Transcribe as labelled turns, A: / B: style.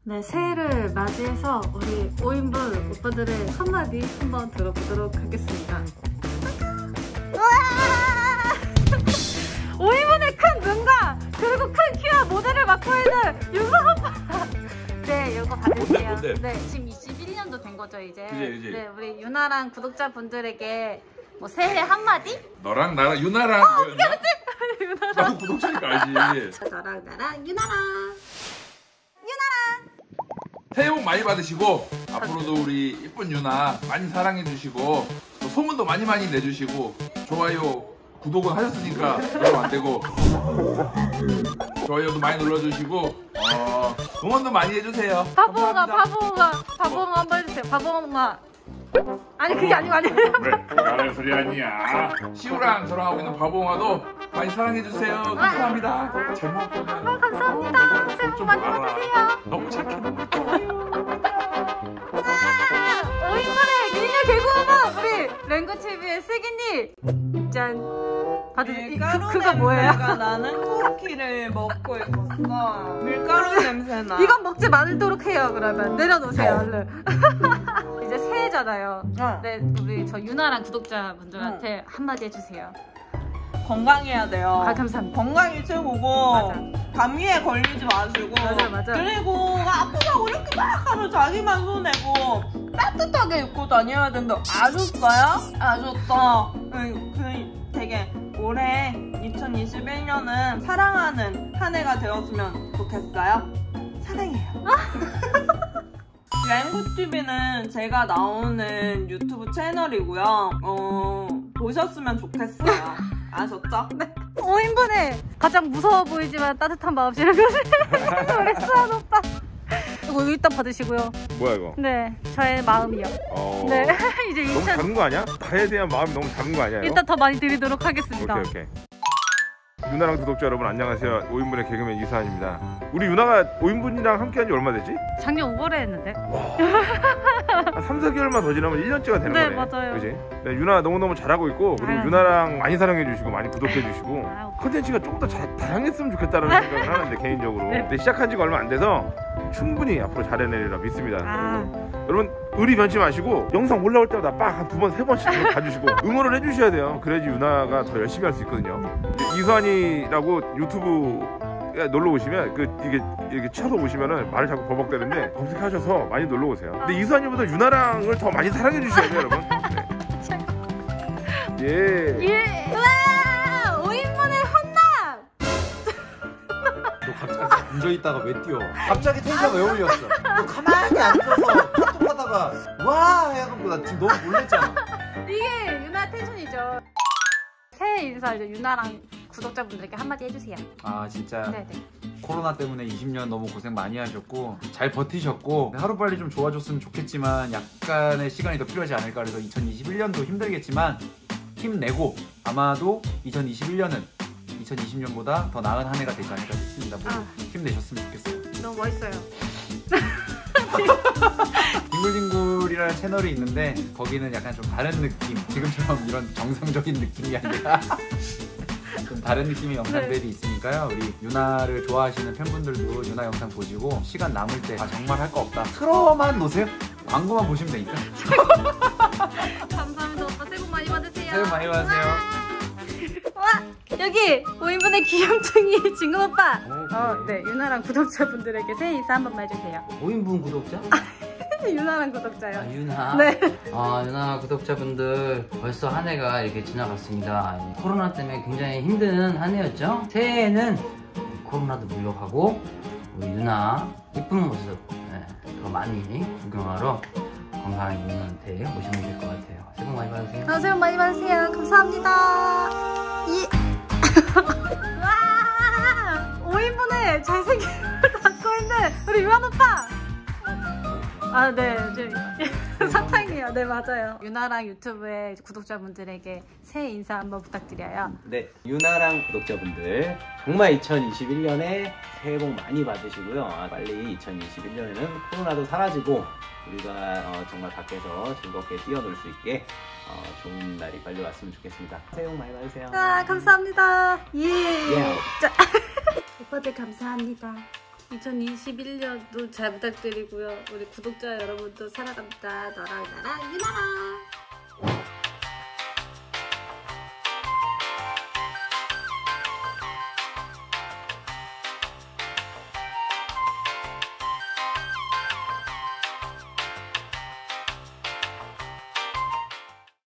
A: 네, 새해를 맞이해서 우리 5인분 오빠들의 한마디 한번 들어보도록 하겠습니다. 5인분의 큰 눈과 그리고 큰 키와 모델을 맡고 있는 윤성 오빠. 네, 이거 받으세요.
B: 뭔데?
A: 네, 지금 21년도 된 거죠 이제.
B: 그지.
A: 네, 우리 유나랑 구독자분들에게 뭐 새해 한마디?
B: 너랑 나랑 유나랑.
A: 어떻게 알았지? 유나랑.
B: 나도 구독자니까 알지.
A: 너랑 나랑 유나랑.
B: 새해 복 많이 받으시고 앞으로도 우리 이쁜 유나 많이 사랑해 주시고 또 소문도 많이 내주시고 좋아요 구독은 하셨으니까 그러면 안 되고 좋아요도 많이 눌러주시고 응원도 많이 해주세요.
A: 바보가 한번 해주세요. 바보가. 아니 그게 아니고.
B: 그래 나는 소리 아니야. 시우랑 저랑 하고 있는 바보ong아도 많이 사랑해주세요. 감사합니다. 잘 먹었거든.
A: 감사합니다. 새해 복 많이 받으세요.
B: 너무 착해.
A: 5인분의 미녀 개그우먼 우리 랭구TV의 슬기님 짠.
C: 밀가루
A: 그거 뭐예요?
C: 냄새가 나는 쿠키를 먹고 있었어. 밀가루 냄새나.
A: 이건 먹지 말도록 해요. 그러면 내려놓으세요 얼른. 이제 새해잖아요. 네, 우리 저 유나랑 구독자분들한테 한마디 해주세요.
C: 건강해야 돼요.
A: 아, 감사합니다.
C: 건강이 최고고
A: 맞아.
C: 감기에 걸리지 마시고
A: 맞아.
C: 그리고 아프다고 이렇게 막 하면 자기만 손해고 따뜻하게 입고 다녀야 된다. 아셨어요? 아셨어. 되게 올해 2021년은 사랑하는 한 해가 되었으면 좋겠어요. 사랑해요. 랭구TV는 제가 나오는 유튜브 채널이고요. 보셨으면 좋겠어요. 아셨죠?
A: 네. 5인분에 가장 무서워 보이지만 따뜻한 마음씨를 우리 수환 오빠. 이거 일단 받으시고요.
D: 뭐야 이거?
A: 네, 저의 마음이요. 네, 이제
D: 너무 작은 거 아니야? 다에 대한 마음이 너무 작은 거 아니야?
A: 일단 더 많이 드리도록 하겠습니다.
D: 오케이. 유나랑 구독자 여러분 안녕하세요. 5인분의 개그맨 이수환입니다. 우리 유나가 5인분이랑 함께 한 지 얼마 되지?
A: 작년 5월에 했는데.
D: 한 3, 4개월만 더 지나면 1년째가 되는
A: 네,
D: 거네.
A: 맞아요.
D: 그지? 네, 유나 너무너무 잘하고 있고 그리고
A: 아유.
D: 유나랑 많이 사랑해 주시고 많이 구독해 주시고
A: 아유.
D: 컨텐츠가 조금 더 다양했으면 좋겠다는 생각을 하는데 개인적으로.
A: 네.
D: 근데 시작한 지가 얼마 안 돼서 충분히 앞으로 잘해내리라 믿습니다.
A: 아.
D: 여러분 의리 변치 마시고 영상 올라올 때마다 빡 한 2번, 3번씩 봐주시고 응원을 해주셔야 돼요. 그래야지 유나가 더 열심히 할 수 있거든요. 이수환이라고 유튜브에 놀러 오시면 이렇게 쳐서 오시면은 말을 자꾸 버벅대는데 검색하셔서 많이 놀러 오세요. 근데 이수환이보다 유나랑을 더 많이 사랑해 주셔야 돼요, 여러분. 네.
A: 예. 와! 5인분의 혼납!
E: 너 갑자기 앉아있다가 왜 뛰어? 갑자기 텐션 왜 올렸어? 너 가만히 앉아서 카톡하다가 와! 해갖고 나 지금 너무 놀랬잖아.
A: 이게 유나 텐션이죠. 새해 인사 이제 유나랑 구독자분들에게 한마디 해주세요.
E: 아 진짜
A: 네네.
E: 코로나 때문에 20년 너무 고생 많이 하셨고 잘 버티셨고 하루빨리 좀 좋아졌으면 좋겠지만 약간의 시간이 더 필요하지 않을까. 그래서 2021년도 힘들겠지만 힘내고 아마도 2021년은 2020년보다 더 나은 한 해가 되지 않을까 싶습니다. 모두 힘내셨으면 좋겠어요.
A: 너무 멋있어요.
E: 딩글딩글이라는 채널이 있는데 거기는 약간 좀 다른 느낌, 지금처럼 이런 정상적인 느낌이 아니라 좀 다른 느낌의 영상들이 있으니까요. 우리 유나를 좋아하시는 팬분들도 유나 영상 보시고 시간 남을 때 정말 할 거 없다 틀어만 놓으세요. 광고만 보시면 되니까.
A: 감사합니다. 오빠 새해 복 많이 받으세요.
E: 새해 복 많이 받으세요.
A: 와! 여기 5인분의 귀염둥이 진근 오빠. 네, 유나랑 구독자분들에게 새해 인사 한 번만 해주세요.
F: 5인분 구독자?
A: 유나랑 구독자요.
F: 아, 유나?
A: 네.
F: 유나 구독자분들 벌써 한 해가 이렇게 지나갔습니다. 코로나 때문에 굉장히 힘든 한 해였죠? 새해에는 코로나도 물러가고 우리 유나 이쁜 모습 더 많이 구경하러 건강한 유나한테 오시면 될 것 같아요. 새해 복 많이 받으세요.
A: 새해 복 많이 받으세요. 감사합니다. 와! 5인분의 잘생긴 걸 갖고 있는 우리 유한 오빠. 네, 좀 사탕이에요. 네, 맞아요. 유나랑 유튜브의 구독자분들에게 새해 인사 한번 부탁드려요.
G: 네, 유나랑 구독자분들 정말 2021년에 새해 복 많이 받으시고요. 빨리 2021년에는 코로나도 사라지고 우리가 정말 밖에서 즐겁게 뛰어놀 수 있게 좋은 날이 빨리 왔으면 좋겠습니다. 새해 복 많이 받으세요.
A: 감사합니다. 예.
G: 예.
A: 자. 오빠들 감사합니다. 2021년도 잘 부탁드리고요. 우리 구독자 여러분도 사랑합니다. 너랑 나랑 유나랑.